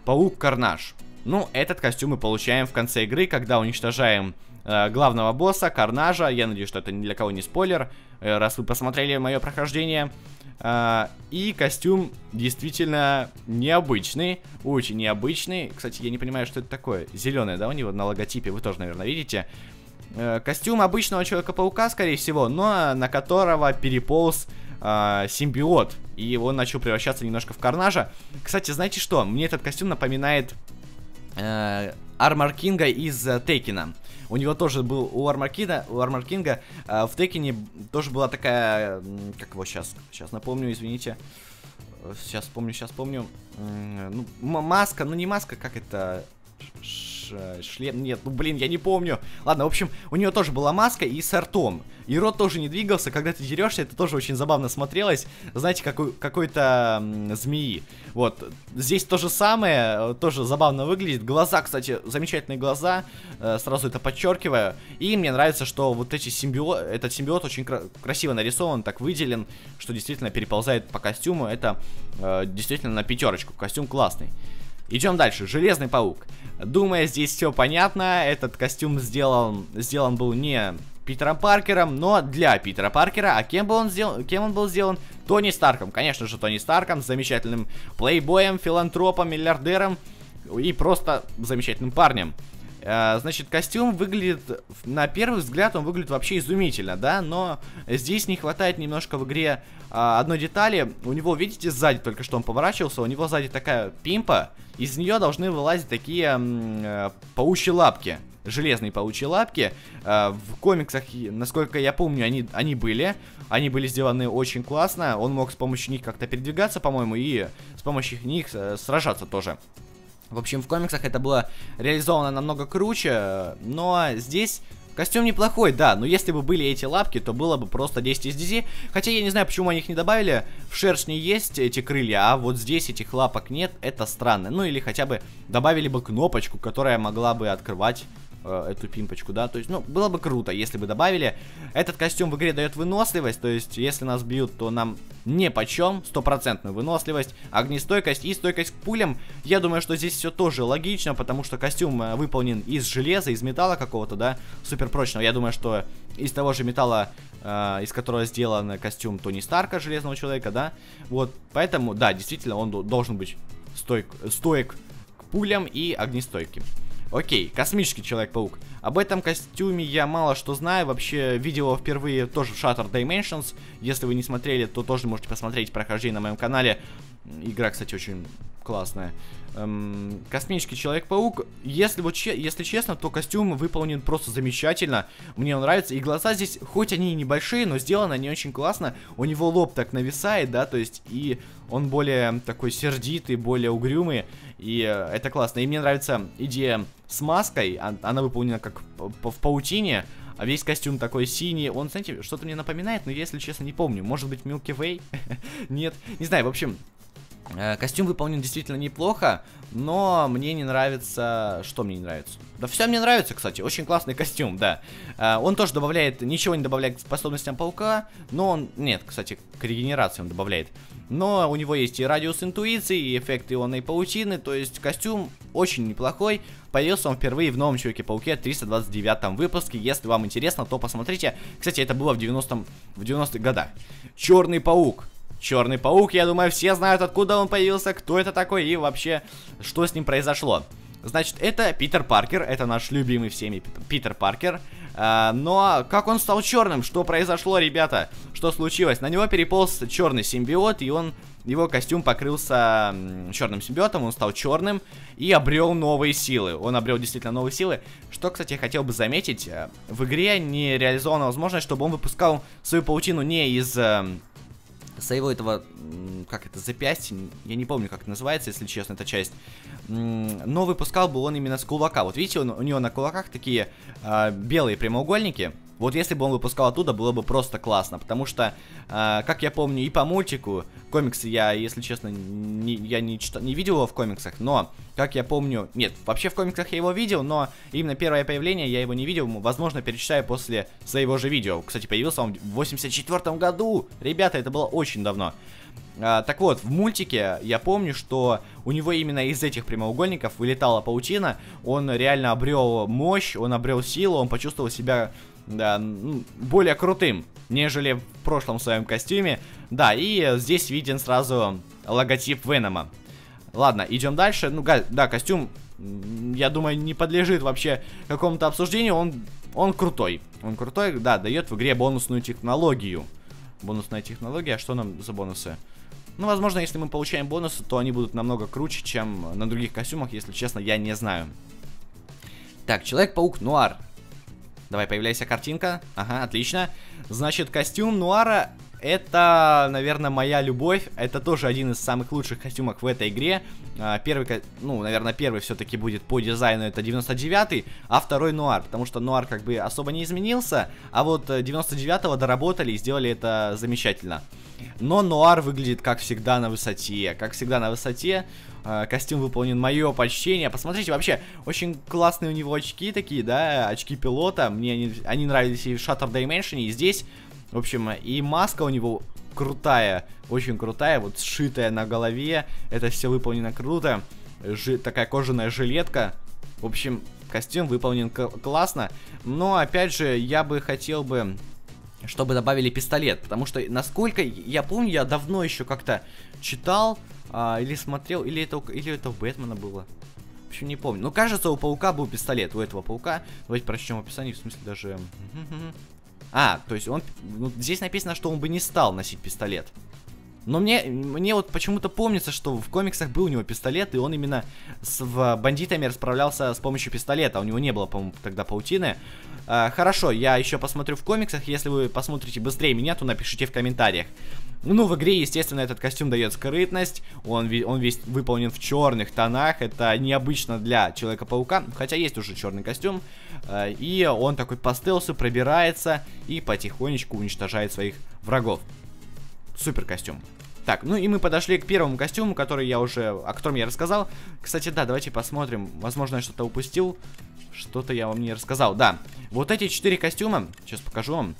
Паук Карнаж. Ну, этот костюм мы получаем в конце игры, когда уничтожаем главного босса, Карнажа. Я надеюсь, что это ни для кого не спойлер, раз вы посмотрели мое прохождение. И костюм действительно необычный, очень необычный. Кстати, я не понимаю, что это такое. Зеленое, да, у него на логотипе, вы тоже, наверное, видите. Костюм обычного Человека-паука, скорее всего, но на которого переполз симбиот. И он начал превращаться немножко в Карнажа. Кстати, знаете что? Мне этот костюм напоминает Армор Кинга из Текена. У него тоже был, у Армор Кинга в Текене тоже была такая, как его сейчас напомню, извините. Сейчас помню. Ну, маска, ну не маска, как это... Шлем, нет, ну блин, я не помню. Ладно, в общем, у него тоже была маска и с ртом. И рот тоже не двигался, когда ты дерешься, это тоже очень забавно смотрелось. Знаете, какой-то змеи. Вот, здесь то же самое, тоже забавно выглядит. Глаза, кстати, замечательные глаза, сразу это подчеркиваю. И мне нравится, что вот этот симбиот очень красиво нарисован, так выделен, что действительно переползает по костюму. Это действительно на 5, костюм классный. Идем дальше. Железный паук. Думаю, здесь все понятно. Этот костюм сделан был не Питером Паркером, но для Питера Паркера. А кем он был сделан? Тони Старком. Конечно же, Тони Старком, замечательным плейбоем, филантропом, миллиардером и просто замечательным парнем. Значит, костюм выглядит, на первый взгляд, он выглядит вообще изумительно, да, но здесь не хватает немножко в игре одной детали. У него, видите, сзади, только что он поворачивался, у него сзади такая пимпа, из нее должны вылазить такие паучьи лапки, железные паучьи лапки. В комиксах, насколько я помню, они были сделаны очень классно, он мог с помощью них как-то передвигаться, по-моему, и с помощью них сражаться тоже. В общем, в комиксах это было реализовано намного круче, но здесь костюм неплохой, да, но если бы были эти лапки, то было бы просто 10 из 10, хотя я не знаю, почему они их не добавили, в шершне есть эти крылья, а вот здесь этих лапок нет, это странно, ну или хотя бы добавили бы кнопочку, которая могла бы открывать эту пимпочку, да, то есть, ну, было бы круто, если бы добавили. Этот костюм в игре дает выносливость, то есть, если нас бьют, то нам нипочем, 100% выносливость, огнестойкость и стойкость к пулям. Я думаю, что здесь все тоже логично, потому что костюм выполнен из железа, из металла какого-то, да, суперпрочного. Я думаю, что из того же металла, из которого сделан костюм Тони Старка, Железного Человека, да, вот, поэтому, да, действительно, он должен быть стоек к пулям и огнестойким. Окей, космический Человек-паук. Об этом костюме я мало что знаю. Вообще, видел его впервые тоже в Shattered Dimensions. Если вы не смотрели, то тоже можете посмотреть прохождение на моем канале. Игра, кстати, очень классная. Космический Человек-паук. Если честно, то костюм выполнен просто замечательно. Мне он нравится. И глаза здесь, хоть они и небольшие, но сделаны они очень классно. У него лоб так нависает, да, то есть и он более такой сердитый, более угрюмый. И это классно. И мне нравится идея с маской. Она выполнена как в паутине. А весь костюм такой синий. Он, знаете, что-то мне напоминает, но я, если честно, не помню. Может быть, Milky Way? Нет, не знаю, в общем... Костюм выполнен действительно неплохо, но мне не нравится... Что мне не нравится? Да все мне нравится, кстати, очень классный костюм, да. Он тоже добавляет, ничего не добавляет к способностям паука, но он... Нет, кстати, к регенерации он добавляет. Но у него есть и радиус интуиции, и эффект ионной паутины, то есть костюм очень неплохой. Появился он впервые в новом Человеке-пауке 329 выпуске. Если вам интересно, то посмотрите. Кстати, это было в 90-х годах. Черный паук. Черный паук, я думаю, все знают, откуда он появился, кто это такой и вообще, что с ним произошло. Значит, это Питер Паркер, это наш любимый всеми Питер Паркер. Но как он стал черным? Что произошло, ребята? Что случилось? На него переполз черный симбиот, и его костюм покрылся черным симбиотом, он стал черным и обрел новые силы. Он обрел действительно новые силы. Что, кстати, я хотел бы заметить, в игре не реализована возможность, чтобы он выпускал свою паутину не из... своего этого, как это, запястья, я не помню, как это называется, если честно, эта часть. Но выпускал бы он именно с кулака. Вот видите, у него на кулаках такие белые прямоугольники. Вот если бы он выпускал оттуда, было бы просто классно. Потому что, как я помню, и по мультику, комиксы я, если честно, не видел его в комиксах. Но, как я помню, нет, вообще в комиксах я его видел, но именно первое появление я его не видел. Возможно, перечитаю после своего же видео. Кстати, появился он в 84 году. Ребята, это было очень давно. Так вот, в мультике я помню, что у него именно из этих прямоугольников вылетала паутина. Он реально обрел мощь, он обрел силу, он почувствовал себя, да, более крутым, нежели в прошлом своем костюме. Да, и здесь виден сразу логотип Венома. Ладно, идем дальше. Ну, да, костюм, я думаю, не подлежит вообще какому-то обсуждению. Он крутой. Он крутой, да, дает в игре бонусную технологию. Бонусная технология, а что нам за бонусы? Ну, возможно, если мы получаем бонусы, то они будут намного круче, чем на других костюмах, если честно, я не знаю. Так, Человек-паук Нуар. Давай, появляется картинка. Ага, отлично. Значит, костюм Нуара — это, наверное, моя любовь. Это тоже один из самых лучших костюмов в этой игре. Первый, ну, наверное, первый все-таки будет по дизайну, это 99-й, а второй Нуар, потому что Нуар как бы особо не изменился, а вот 99-го доработали и сделали это замечательно. Но Нуар выглядит, как всегда, на высоте. Как всегда, на высоте. Костюм выполнен, мое почтение. Посмотрите, вообще, очень классные у него очки такие, да, очки пилота. Мне они нравились и в Shattered Dimension, и здесь. В общем, и маска у него крутая, очень крутая, вот сшитая на голове. Это все выполнено круто. Такая кожаная жилетка. В общем, костюм выполнен классно. Но, опять же, я бы хотел бы, чтобы добавили пистолет. Потому что, насколько я помню, я давно еще как-то читал или смотрел, или это у Бэтмена было. В общем, не помню. Но кажется, у Паука был пистолет, у этого Паука. Давайте прочтем описание, в смысле даже... то есть он... Ну, здесь написано, что он бы не стал носить пистолет. Но мне вот почему-то помнится, что в комиксах был у него пистолет, и он именно с бандитами расправлялся с помощью пистолета. У него не было, по-моему, тогда паутины. Хорошо, я еще посмотрю в комиксах. Если вы посмотрите быстрее меня, то напишите в комментариях. Ну, в игре, естественно, этот костюм дает скрытность. Он весь выполнен в черных тонах. Это необычно для Человека-паука. Хотя есть уже черный костюм. И он такой по стелсу пробирается и потихонечку уничтожает своих врагов. Супер костюм. Так, ну и мы подошли к первому костюму, о котором я рассказал. Кстати, да, давайте посмотрим. Возможно, я что-то упустил. Что-то я вам не рассказал. Да, вот эти 4 костюма. Сейчас покажу вам.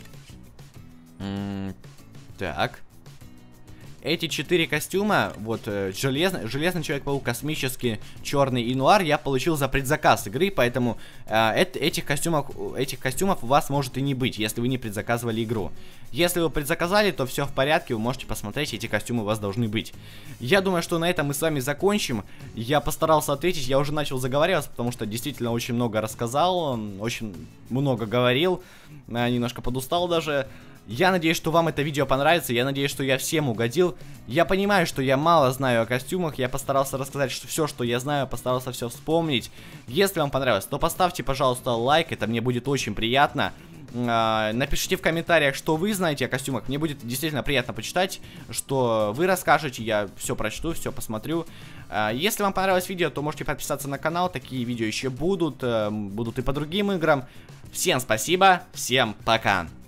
Так. Эти 4 костюма, вот железный Человек-паук, космический, черный и Нуар, я получил за предзаказ игры, поэтому этих костюмов у вас может и не быть, если вы не предзаказывали игру. Если вы предзаказали, то все в порядке, вы можете посмотреть, эти костюмы у вас должны быть. Я думаю, что на этом мы с вами закончим. Я постарался ответить, я уже начал заговариваться, потому что действительно очень много рассказал, очень много говорил, немножко подустал даже. Я надеюсь, что вам это видео понравится, я надеюсь, что я всем угодил. Я понимаю, что я мало знаю о костюмах, я постарался рассказать все, что я знаю, постарался все вспомнить. Если вам понравилось, то поставьте, пожалуйста, лайк, это мне будет очень приятно. Напишите в комментариях, что вы знаете о костюмах, мне будет действительно приятно почитать, что вы расскажете, я все прочту, все посмотрю. Если вам понравилось видео, то можете подписаться на канал, такие видео еще будут и по другим играм. Всем спасибо, всем пока!